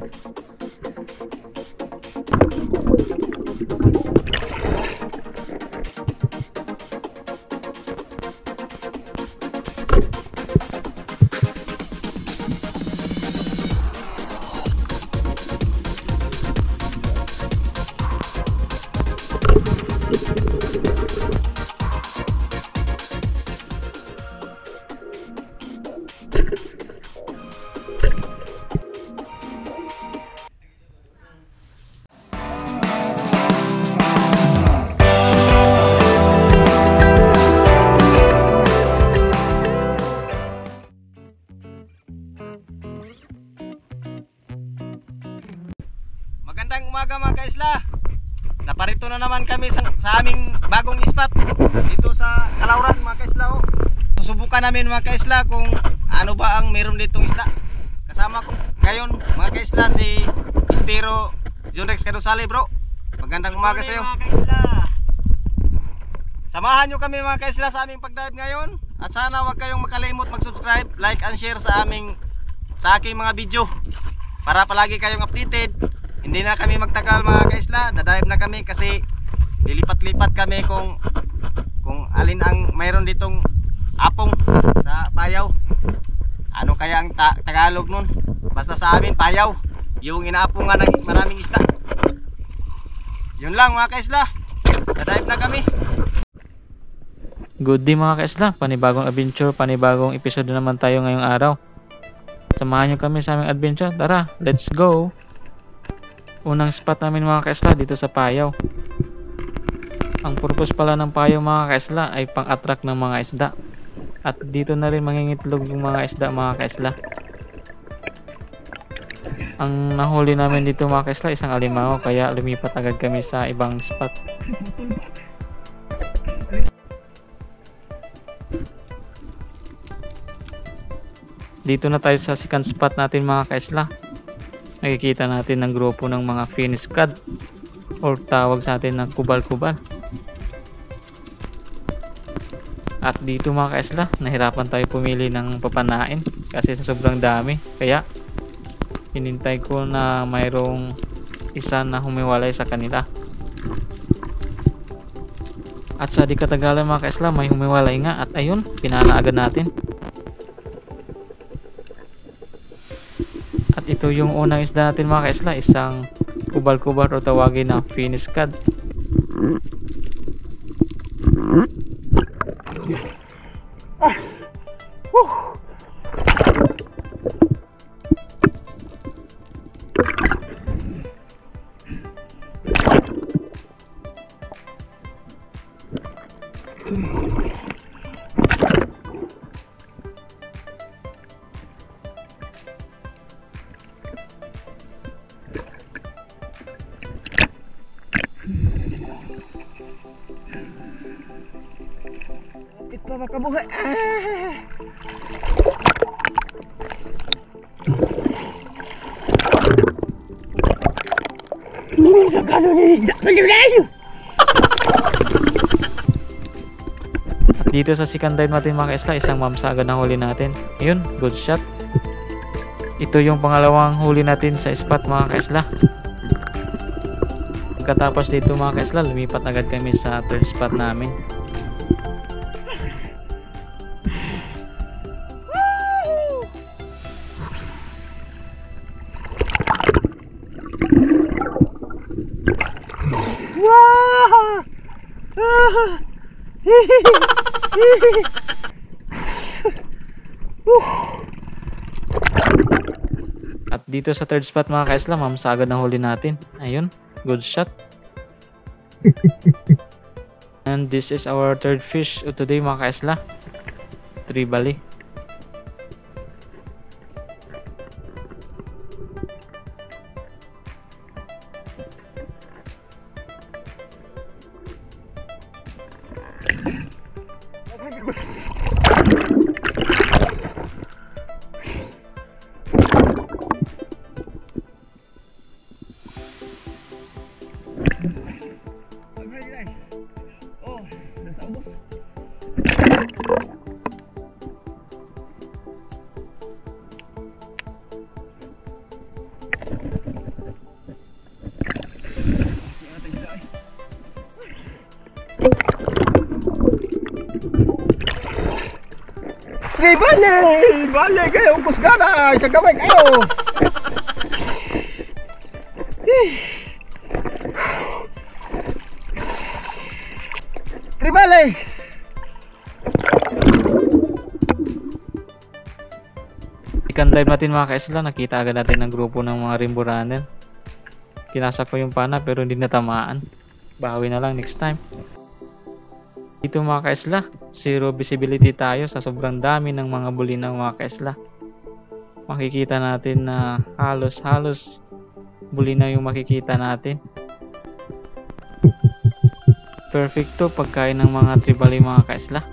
Magandang umaga mga kaisla. Naparito na naman kami sa aming bagong spot dito sa Kalauran mga kaisla. Susubukan namin mga kaisla kung ano ba ang meron ditong isla. Kasama ko ngayon mga kaisla si Ispero Junrex Kadusali bro. Magandang umaga sa iyo mga kaisla. Samahan nyo kami mga kaisla sa aming pagdive ngayon. At sana wag kayong makalimot mag-subscribe, like and share sa aking mga video para palagi kayong updated. Hindi na kami magtagal mga kaisla, dadive na kami kasi lilipat-lipat kami kung alin ang mayroon ditong apong sa payaw. Ano kaya ang Tagalog nun? Basta sa amin payaw, yung inaapungan ng maraming isda. Yun lang mga kaisla, dadive na kami. Good day mga kaisla, panibagong adventure, panibagong episode naman tayo ngayong araw. Samahan nyo kami sa aming adventure, tara, let's go! Unang spot namin mga kaisla dito sa payaw. Ang purpose pala ng payaw mga kaisla ay pang-attract ng mga isda. At dito na rin mangingitlog yung mga isda mga kaisla. Ang nahuli namin dito mga kaisla isang alimango, kaya lumipat agad kami sa ibang spot. Dito na tayo sa second spot natin mga kaisla. Nakikita natin ng grupo ng mga Finnish cod or tawag sa atin ng kubal-kubal. At dito mga kaisla, nahirapan tayo pumili ng papanain kasi sobrang dami. Kaya hinintay ko na mayroong isa na humiwalay sa kanila. At sa di katagalan mga kaisla, may humiwalay nga at ayun, pinana agad natin. At ito yung unang isda natin mga kaisla, isang kubal-kubal o tawagin na Finnish cod. Ito makabuhay. Dito sa second dive natin mga kaisla, isang mamsa agad na huli natin. Ayun, good shot. Ito yung pangalawang huli natin sa spot mga kaisla. Pagkatapos dito mga kaisla, lumipat agad kami sa third spot namin. At dito sa third spot mga kaisla, mamsa agad na huli natin. Ayun, good shot. And this is our third fish today mga kaisla, tribali. Bale! Bale kayo, kusgana! Sa gamay kayo! Tribale! Ikan dive natin mga kaisla, nakita agad natin ng grupo ng mga rainbow runner. Kinasak ko yung pana pero hindi natamaan. Bawi na lang next time. Dito mga kaisla, zero visibility tayo sa sobrang dami ng mga bulinaw mga kaisla. Makikita natin na halos bulinaw yung makikita natin. Perfect to pagkain ng mga tribali mga kaisla.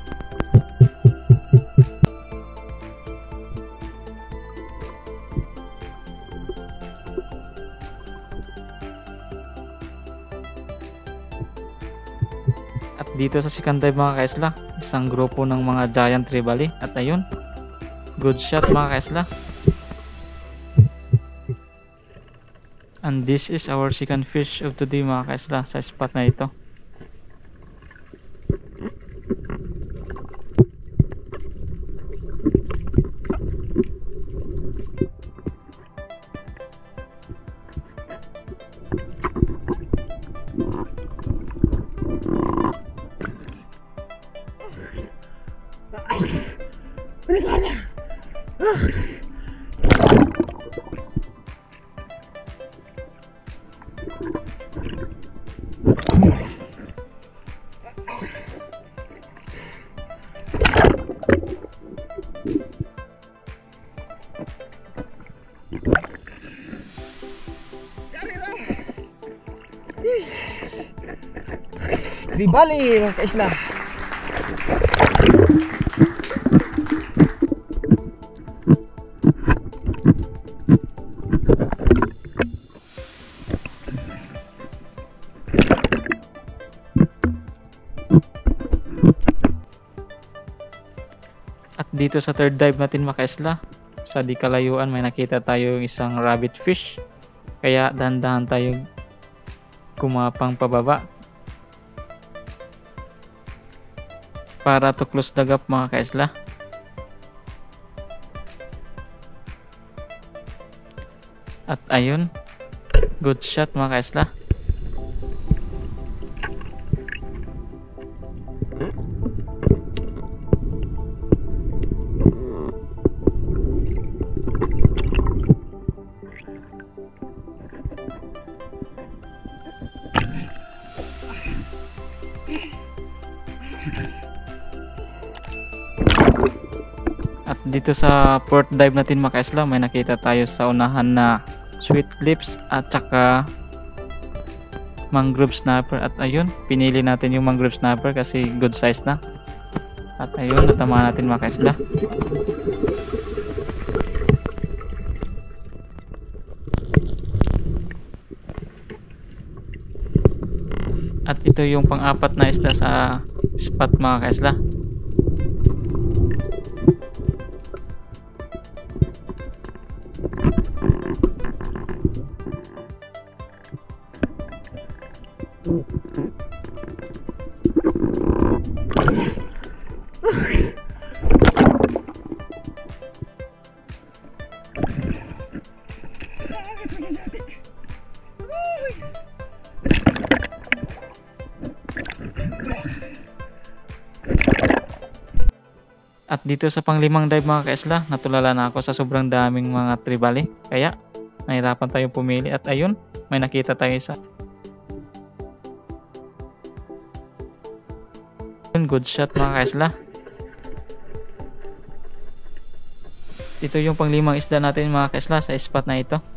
At dito sa second dive mga kaisla, isang grupo ng mga giant tribali. At ayun, good shot mga kaisla. And this is our second fish of today mga kaisla sa spot na ito. Tribali mga kaisla. At dito sa third dive natin mga kaisla, sa di kalayuan may nakita tayo isang rabbit fish. Kaya dahan-dahan tayo kumapang pababa para to close the gap mga kaisla. At ayun, good shot mga kaisla. At dito sa fourth dive natin mga kaisla, may nakita tayo sa unahan na sweet lips at saka mangrove snapper. At ayun, pinili natin yung mangrove snapper kasi good size na. At ayun, natama natin mga kaisla. At ito yung pang-apat na isda sa spot mga kaisla. At dito sa panglimang dive mga kaisla, natulala na ako sa sobrang daming mga tribali. Kaya nahirapan tayong pumili. At ayun, may nakita tayo sa good shot mga kaisla. Ito yung panglimang isda natin mga kaisla sa spot na ito.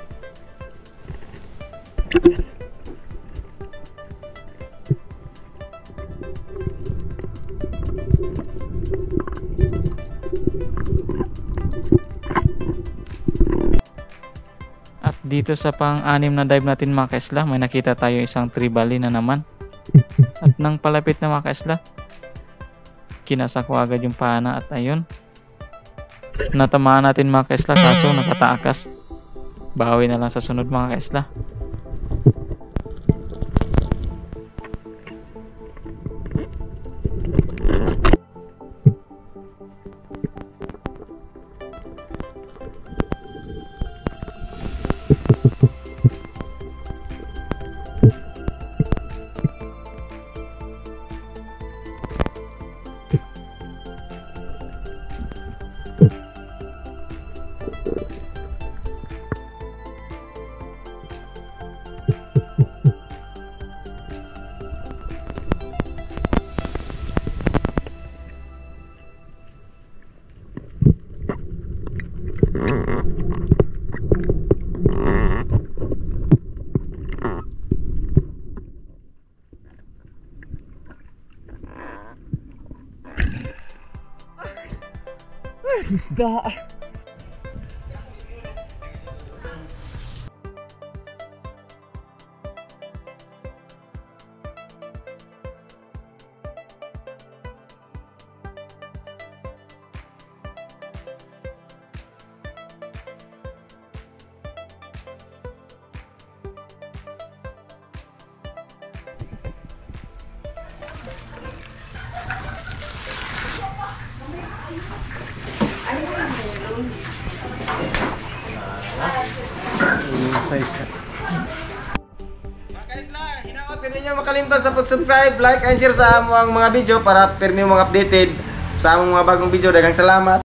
At dito sa pang-anim na dive natin mga kaisla, may nakita tayo isang tribali na naman. At nang palapit na mga kaisla, kinasak ko agad yung pana. At ayun, natamaan natin mga kaisla kaso nakataakas. Bawi na lang sa sunod mga kaisla. Hinaot din ninyo makalimtan sa pag-subscribe, like, and share sa among mga video para pirmi mong updated sa among mga bagong video. Daghang salamat.